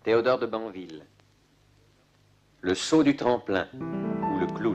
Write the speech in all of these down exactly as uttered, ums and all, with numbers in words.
Théodore de Banville. Le saut du tremplin ou le clown.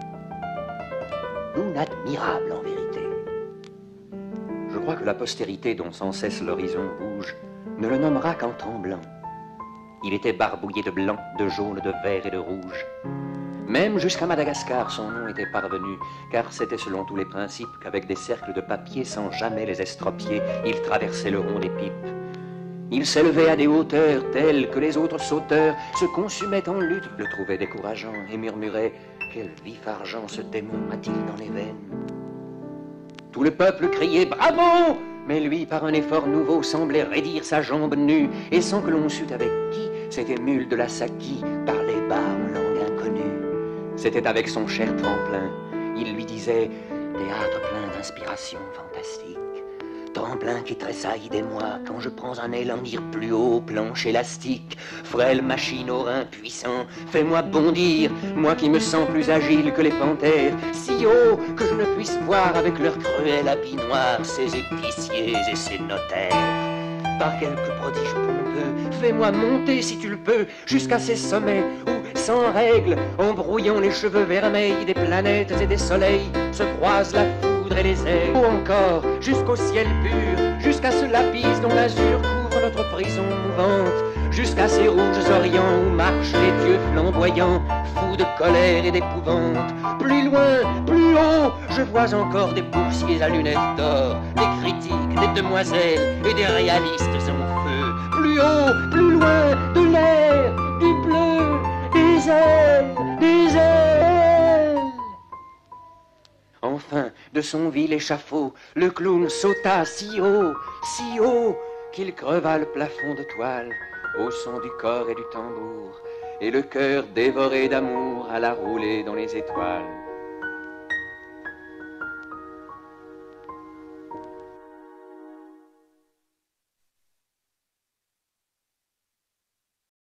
Clown admirable en vérité. Je crois que la postérité dont sans cesse l'horizon bouge ne le nommera qu'en tremblant. Il était barbouillé de blanc, de jaune, de vert et de rouge. Même jusqu'à Madagascar, son nom était parvenu, car c'était selon tous les principes qu'avec des cercles de papier, sans jamais les estropier, il traversait le rond des pipes. Il s'élevait à des hauteurs telles que les autres sauteurs se consumaient en lutte, le trouvaient décourageant et murmuraient « Quel vif argent ce démon a-t-il dans les veines ?» Tout le peuple criait « Bravo !» Mais lui, par un effort nouveau, semblait raidir sa jambe nue, et sans que l'on sût avec qui, cet émule de la Saki parlait bas en langue inconnue. C'était avec son cher tremplin. Il lui disait « Théâtre plein d'inspiration fantastique. Tremplin qui tressaille des mois quand je prends un élan dire plus haut, planche élastique, frêle machine aux reins puissants, fais-moi bondir, moi qui me sens plus agile que les panthères, si haut que je ne puisse voir avec leur cruel habit noir ces épiciers et ces notaires. Par quelques prodiges pompeux, fais-moi monter si tu le peux jusqu'à ces sommets où, sans règle, en brouillant les cheveux vermeils des planètes et des soleils, se croisent la foudre et les airs, ou encore jusqu'au ciel pur, jusqu'à ce lapis dont l'azur couvre notre prison mouvante, jusqu'à ces rouges orients où marchent les dieux flamboyants, fous de colère et d'épouvante. Plus loin, plus haut, je vois encore des boursiers à lunettes d'or, des critiques, des demoiselles et des réalistes en feu. Plus haut, plus loin, de l'air, du bleu, des ailes, des ailes. Enfin, de son vil échafaud, le clown sauta si haut, si haut, qu'il creva le plafond de toile, au son du corps et du tambour, et le cœur dévoré d'amour alla rouler dans les étoiles.